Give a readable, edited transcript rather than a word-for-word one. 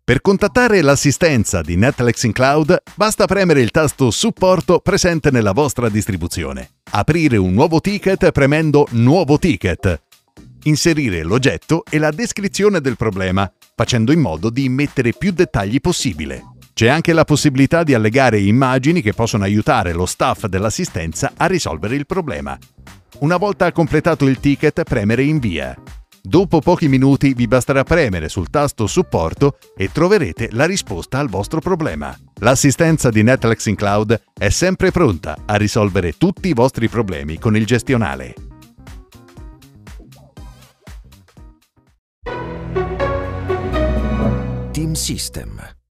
Per contattare l'assistenza di Netflix in Cloud basta premere il tasto Supporto presente nella vostra distribuzione, aprire un nuovo ticket premendo Nuovo ticket, inserire l'oggetto e la descrizione del problema, facendo in modo di immettere più dettagli possibile. C'è anche la possibilità di allegare immagini che possono aiutare lo staff dell'assistenza a risolvere il problema. Una volta completato il ticket, premere Invia. Dopo pochi minuti vi basterà premere sul tasto Supporto e troverete la risposta al vostro problema. L'assistenza di Netflix in Cloud è sempre pronta a risolvere tutti i vostri problemi con il gestionale. Team System.